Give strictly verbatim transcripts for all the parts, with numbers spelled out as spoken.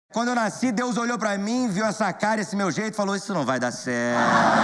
Quando eu nasci, Deus olhou pra mim, viu essa cara, esse meu jeito e falou, isso não vai dar certo.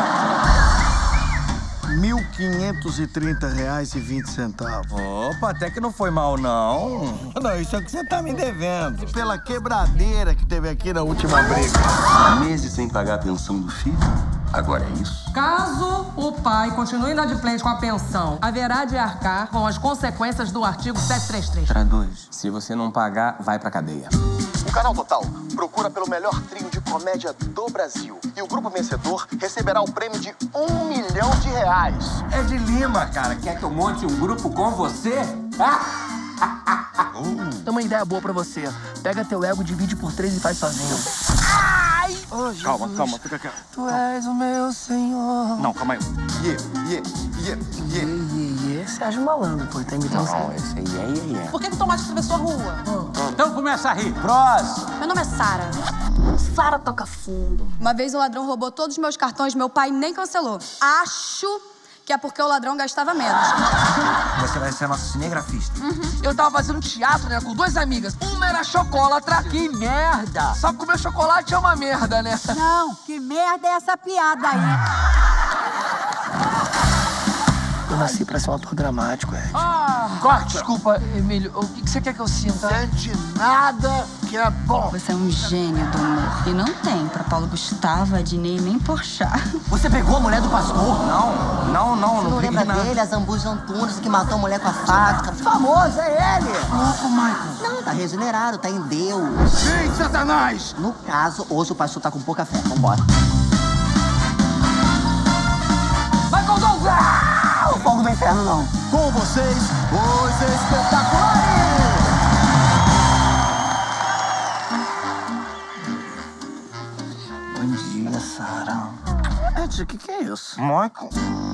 mil quinhentos e trinta reais e vinte centavos. Opa, até que não foi mal, não. Não, isso é o que você tá me devendo. E pela quebradeira que teve aqui na última briga. Meses sem pagar a pensão do filho, agora é isso. Caso o pai continue inadimplente com a pensão, haverá de arcar com as consequências do artigo setecentos e trinta e três. Traduz. Se você não pagar, vai pra cadeia. O Canal Total procura pelo melhor trio de comédia do Brasil. E o grupo vencedor receberá o prêmio de um milhão de reais. É de Lima, cara. Quer que eu monte um grupo com você? Tem uma ideia boa pra você. Pega teu ego, divide por três e faz sozinho. Ai! Oh, calma, calma, fica quieto. Tu és o meu senhor. Não, calma aí. Yeah, yeah, yeah, yeah. E, e, e, Sérgio Malandro, pô, tá imitando Não, esse aí é, é, é. Por que que o tomate atravessou a rua? Então começa a rir. Próximo. Meu nome é Sara. Sara toca fundo. Uma vez o ladrão roubou todos os meus cartões, meu pai nem cancelou. Acho que é porque o ladrão gastava menos. Você vai ser nosso cinegrafista. Uhum. Eu tava fazendo teatro, né, com duas amigas. Uma era chocolatra. Que merda! Só comer chocolate é uma merda, né? Não, que merda é essa piada aí? Eu nasci pra ser um ator dramático, Ed. Ah, corta! Desculpa, Emílio, o que que você quer que eu sinta? Sente nada que é bom. Você é um gênio do humor. E não tem pra Paulo Gustavo, Adnei nem Porchat. Você pegou a mulher do pastor? Não, não, não. Você não peguei lembra nada. dele, a Zambuja Antunes, que matou a mulher com a faca? Famoso, é ele! Louco, Michael. Não, tá regenerado, tá em Deus. Sim, Satanás! No caso, hoje o pastor tá com pouca fé. Vambora. Michael Douglas! O fogo do inferno, não. Com vocês, os espetaculares! Bom dia, Sara. Ed, o que que é isso? Michael.